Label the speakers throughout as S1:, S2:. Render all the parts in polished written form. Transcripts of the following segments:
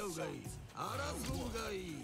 S1: うがいい、争うがいい。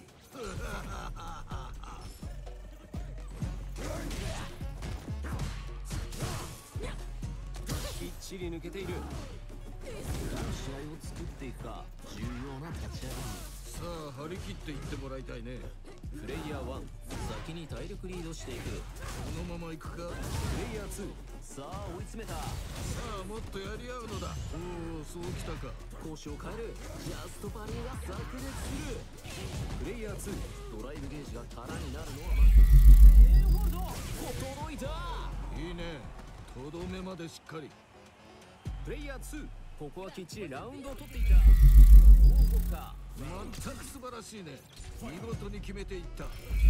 S2: きっちり抜けている。試合を作っていくか。重要な立ち上がり。
S1: さあ張り切っていってもらいたいね。
S2: プレイヤー1、先に体力リードしていく。
S1: このまま行くか。
S2: プレイヤー2、さあ追い詰めた。
S1: さあもっとやり合うのだ。おお、そうきたか。
S2: 攻守を変える。ジャストパリーが炸裂する。プレイヤー2、ドライブゲージが空になるのはエルホールド驚いた。
S1: いいね、とどめまでしっかり。
S2: プレイヤー2、ここはきっちりラウンドを取っていた。どう動くか。
S1: 全く素晴らしいね。見事に決めていった。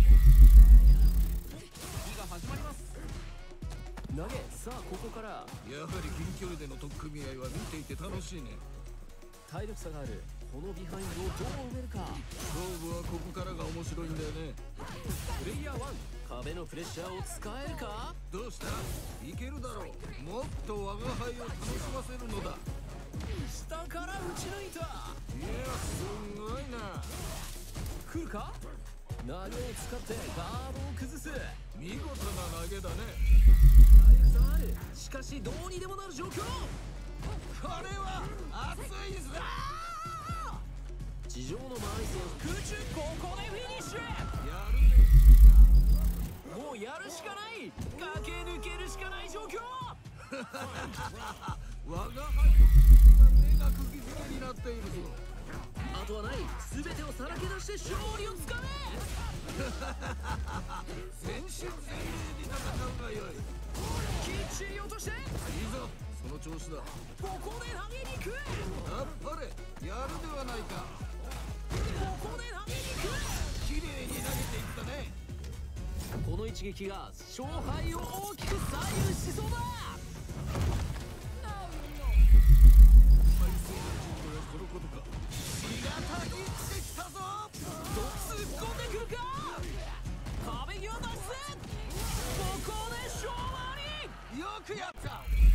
S2: 次が始まります。投げ。さあここから。
S1: やはり近距離での取っ組み合いは見ていて楽しいね。
S2: 体力差がある。このビハインドをどう埋めるか。
S1: 勝負はここからが面白いんだよね。
S2: プレイヤー1、壁のプレッシャーを使えるか。
S1: どうした？いけるだろう。もっと我が輩を楽しませるのだ。
S2: 下から打ち抜いた。
S1: いや、すごいな。
S2: 来るか。投げを使ってガードを崩す。
S1: 見事な投げだね。
S2: 体力差ある。しかしどうにでもなる状況。
S1: これは熱いぞ。
S2: 地上の周り線空中。ここでフィニッシュ。
S1: やるね。
S2: もうやるしかない。駆け抜けるしかない状況。
S1: 我が輩の目が釘付けになっているぞ。
S2: あとはない。全てをさらけ出して勝利をつかめ。
S1: 全身全霊に戦うがよい。
S2: きっちり落として。
S1: いいぞ、その調子だ。
S2: ここで投げに行く。
S1: あっぱれ、やるではないか。
S2: ここで投げに行く。
S1: 綺麗に投げていったね。
S2: この一撃が勝敗を大きく左右しそうだ。
S1: このことか。血がたぎってきたぞ。
S2: 突っ込んでくるか。壁際脱出。ここで勝負あり。
S1: よくやった。